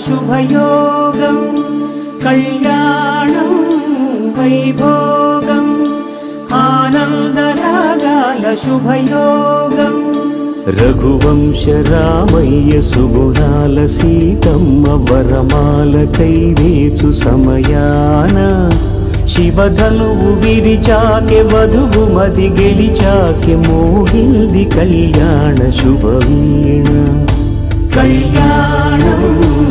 शुभयोगं कल्याणं वैभोगम् आनन्दरागाल शुभयोगम् रघुवंश रामय्य सुगुणाल सीतम्म वरमाल कैवेचु समयान शिवधनुवु विरिचाके वधुवु मदि गेलिचाके मोगिल्दि कल्याण शुभवीण कल्याणं